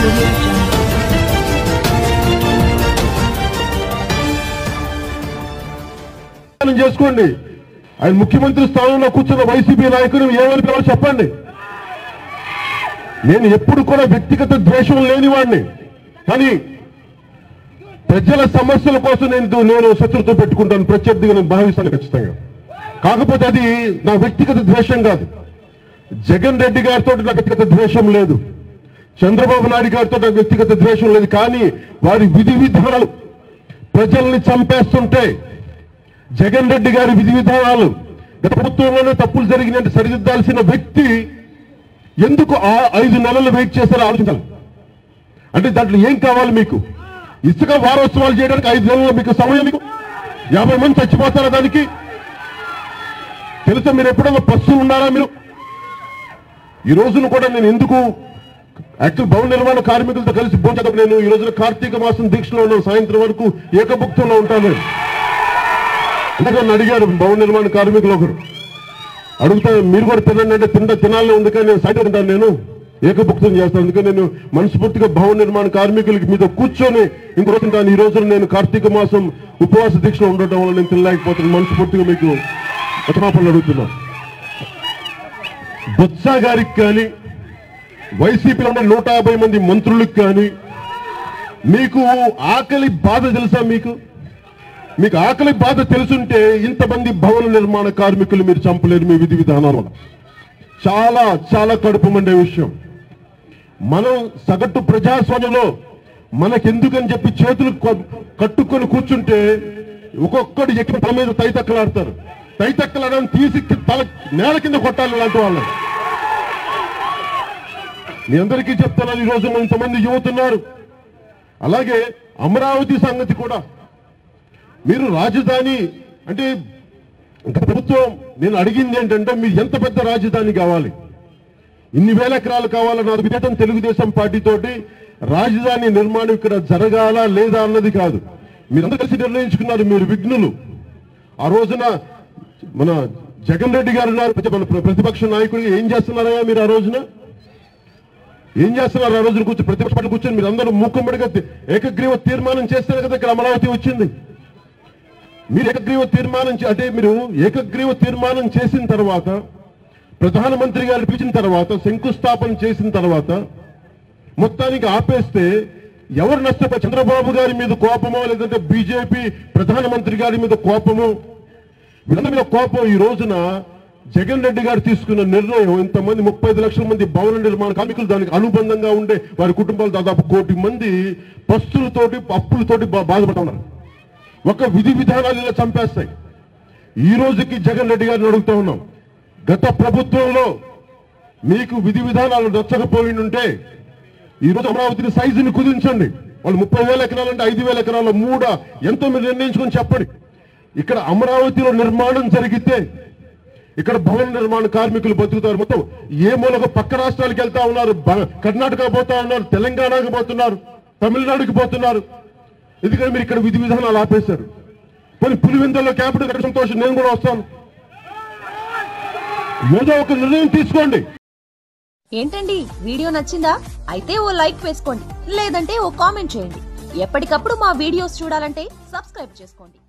చేసుకోండి. ఆయన ముఖ్యమంత్రి స్థానంలో కూర్చున్న వైసీపీ నాయకులు ఏమని పిలవాలో చెప్పండి. నేను ఎప్పుడు కూడా వ్యక్తిగత ద్వేషం లేనివాడిని, కానీ ప్రజల సమస్యల కోసం నేను శత్రుత్వం పెట్టుకుంటాను, ప్రత్యర్థిగా నేను భావిస్తాను ఖచ్చితంగా. కాకపోతే అది నా వ్యక్తిగత ద్వేషం కాదు. జగన్ రెడ్డి గారితో నా వ్యక్తిగత ద్వేషం లేదు, చంద్రబాబు నాయుడు గారితో నా వ్యక్తిగత ద్వేషం లేదు. కానీ వారి విధి విధానాలు ప్రజల్ని చంపేస్తుంటే, జగన్ రెడ్డి గారి విధి విధానాలు గత ప్రభుత్వంలోనే తప్పులు జరిగినట్టు సరిదిద్దాల్సిన వ్యక్తి ఎందుకు 5 నెలలు వెయిట్ చేస్తారో ఆలోచించాలి. అంటే దాంట్లో ఏం కావాలి మీకు? ఇసుక వారోత్సవాలు చేయడానికి 5 నెలలు మీకు సమయం, మీకు 50 మంది చచ్చిపోతారా దానికి? తెలుసా? మీరు ఎప్పుడైనా పస్తులు ఉన్నారా? మీరు ఈ రోజున కూడా నేను ఎందుకు యాక్చువల్ భవన నిర్మాణ కార్మికులతో కలిసి భోజనం, నేను ఈ రోజున కార్తీక మాసం దీక్షలో ఉన్నాను, సాయంత్రం వరకు ఏకభుక్తంలో ఉంటాను. ఎందుకని అడిగారు భవన నిర్మాణ కార్మికులు ఒకరు, అడుగుతా మీరు కూడా తినండి అంటే తినాలని ఉంది, కానీ నేను సైడ్ ఉంటాను, నేను ఏకభుక్తం చేస్తాను. అందుకని నేను మనస్ఫూర్తిగా భవన నిర్మాణ కార్మికులకి మీతో కూర్చొని ఇంకొక తింటాను. ఈ రోజున నేను కార్తీక మాసం ఉపవాస దీక్షలో ఉండటం వల్ల నేను తినలేకపోతున్నాను. మనస్ఫూర్తిగా మీకు క్షమాపణలు అడుగుతున్నాను. బొత్స గారికి కానీ వైసీపీలో ఉన్న 150 మంది మంత్రులకు కానీ మీకు ఆకలి బాధ తెలుసా? మీకు ఆకలి బాధ తెలుసుంటే ఇంతమంది భవన నిర్మాణ కార్మికులు మీరు చంపలేరు మీ విధి విధానాల వల్ల. చాలా చాలా కడుపు మండే విషయం. మనం సగటు ప్రజాస్వామ్యంలో మనకెందుకని చెప్పి చేతులు కట్టుకొని కూర్చుంటే ఒక్కొక్కడు ఎక్కి తల మీద తైతక్కలాడతారు. తైతక్కలాడని తీసి తల నేల కింద కొట్టాలి ఇలాంటి వాళ్ళు. మీ అందరికీ చెప్తున్నాను, ఈ రోజు ఇంతమంది యువతున్నారు. అలాగే అమరావతి సంగతి కూడా మీరు రాజధాని అంటే ప్రభుత్వం నేను అడిగింది ఏంటంటే, మీరు ఎంత పెద్ద రాజధాని కావాలి, ఇన్ని వేల ఎకరాలు కావాలని నాకు విధేతం తెలుగుదేశం పార్టీ తోటి రాజధాని నిర్మాణం ఇక్కడ జరగాల లేదా అన్నది కాదు. మీరందరూ కలిసి నిర్ణయించుకున్నారు. మీరు విఘ్నులు. ఆ రోజున మన జగన్ రెడ్డి గారు ఉన్నారు, ప్రతిపక్ష నాయకులు. ఏం చేస్తున్నారయ్యా మీరు? ఆ రోజున ఏం చేస్తున్నారు? ఆ రోజున కూర్చొని ప్రతిపక్ష పార్టీ కూర్చొని మీరు అందరూ మూకుమ్మడిగా ఏకగ్రీవ తీర్మానం చేస్తేనే కదా ఇక్కడ అమరావతి వచ్చింది. మీరు ఏకగ్రీవ తీర్మానం అంటే మీరు ఏకగ్రీవ తీర్మానం చేసిన తర్వాత, ప్రధానమంత్రి గారు పిలిచిన తర్వాత, శంకుస్థాపన చేసిన తర్వాత మొత్తానికి ఆపేస్తే ఎవరు నష్టపోయి? చంద్రబాబు గారి మీద కోపమో, లేదంటే బీజేపీ ప్రధానమంత్రి గారి మీద కోపమో, వీళ్ళందరి మీద కోపం. ఈ రోజున జగన్ రెడ్డి గారు తీసుకున్న నిర్ణయం, ఇంతమంది 35 లక్షల మంది భవన నిర్మాణ కార్మికులు, దానికి అనుబంధంగా ఉండే వారి కుటుంబాలు దాదాపు 1 కోటి మంది పస్తులతోటి అప్పులతోటి బాధపడుతున్నారు. ఒక విధి విధానాలు ఇలా చంపేస్తాయి. ఈ రోజుకి జగన్ రెడ్డి గారిని అడుగుతూ ఉన్నాం, గత ప్రభుత్వంలో మీకు విధి విధానాలు నచ్చకపోయి ఉంటే ఈ రోజు అమరావతిని సైజుని కుదించండి. వాళ్ళు 30,000 ఎకరాలు అంటే 5,000 ఎకరాల 3 ఎంతో మీరు నిర్ణయించుకొని చెప్పండి. ఇక్కడ అమరావతిలో నిర్మాణం జరిగితే ఇక్కడ భవన నిర్మాణ కార్మికులు బతుకుతారు. మొత్తం ఏ మూలక పక్క రాష్ట్రాలకు వెళ్తా ఉన్నారు, కర్ణాటక పోతా ఉన్నారు, తెలంగాణకు పోతున్నారు, తమిళనాడుకి పోతున్నారు. ఎందుకంటే మీరు ఇక్కడ విధి విధానాలు ఆపేశారు. కొన్ని పులివెందుల్లో క్యాపిటల్ కట్ట సంతోషం, నేను కూడా వస్తాను. ఏదో ఒక నిర్ణయం తీసుకోండి. ఏంటండి, వీడియో నచ్చిందా? అయితే ఓ లైక్ వేసుకోండి, లేదంటే ఓ కామెంట్ చేయండి. ఎప్పటికప్పుడు మా వీడియోస్ చూడాలంటే సబ్స్క్రైబ్ చేసుకోండి.